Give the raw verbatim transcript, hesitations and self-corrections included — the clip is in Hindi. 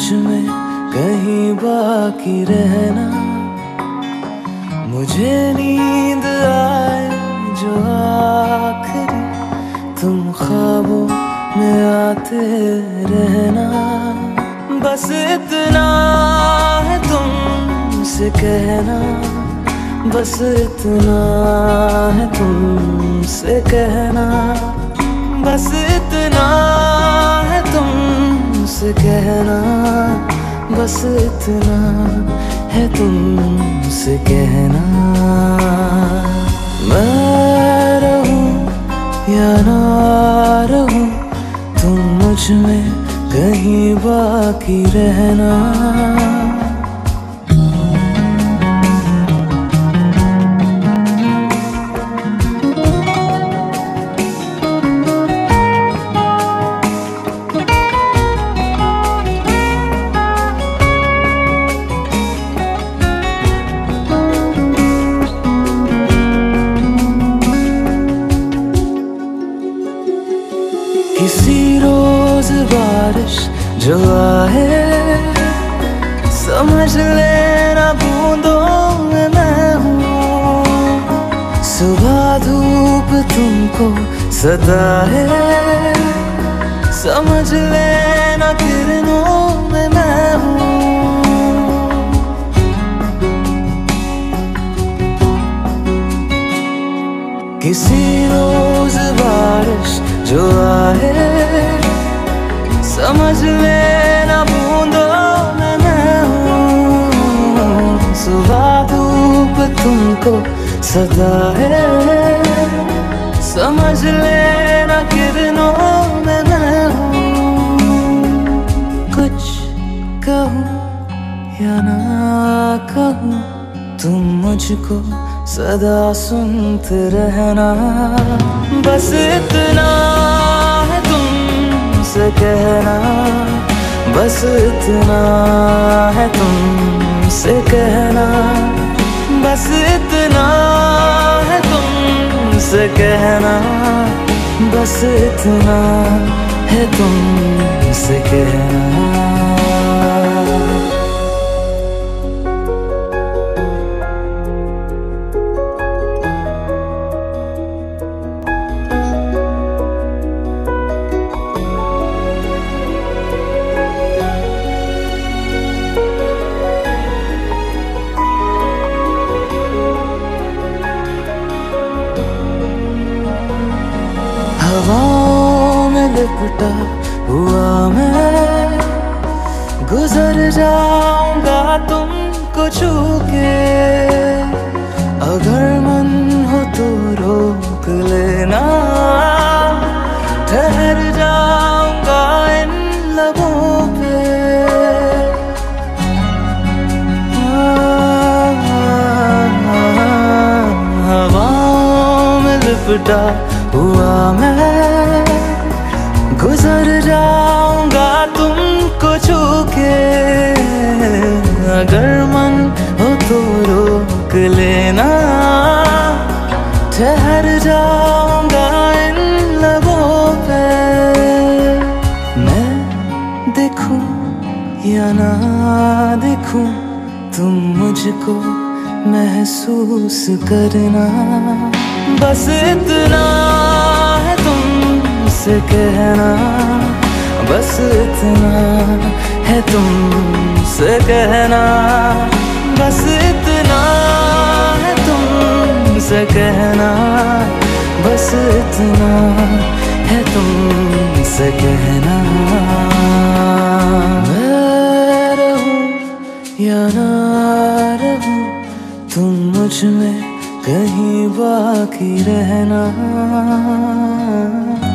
में कहीं बाकी रहना, मुझे नींद आए जो आखिरी तुम ख्वाबों में आते रहना। बस इतना है तुमसे कहना, बस इतना है तुमसे कहना, बस इतना है तुमसे कहना, बस इतना है तुमसे कहना। मैं रहूं या ना रहूं, तुम मुझ में कहीं बाकी रहना। किसी रोज बारिश जो आए, समझ लेना बूंदों में मैं हूँ। सुबह धूप तुमको सताए, समझ लेना किरणों में मैं हूँ। किसी रोज बारिश जो आए, समझ लेना बूंदों में मैं हूँ। सुबह धूप तुमको सताए, समझ लेना किरणों में मैं हूँ। कुछ कहूँ या ना कहूँ, तुम मुझको सदा सुनते रहना। बस इतना है तुमसे कहना, बस इतना है तुमसे कहना, बस इतना है तुमसे कहना, बस इतना है तुमसे कहना। हवाओं में लिपटा हुआ मैं, गुजर जाऊंगा तुमको छू के। अगर मन हो तो रोक लेना, ठहर जाऊंगा इन लबों पे। हवाओं में लिपटा हुआ मैं, गुजर जाऊंगा तुमको छू के। अगर मन हो तो रोक लेना, ठहर जाऊंगा इन लबों पे। मैं देखूं या ना देखूं, तुम मुझको महसूस करना। बस इतना है तुमसे कहना, बस इतना है तुमसे कहना, बस इतना है तुमसे कहना, बस इतना है तुमसे कहना। मैं रहूं या ना रहूं, तुम मुझ में कहीं बाकी रहना।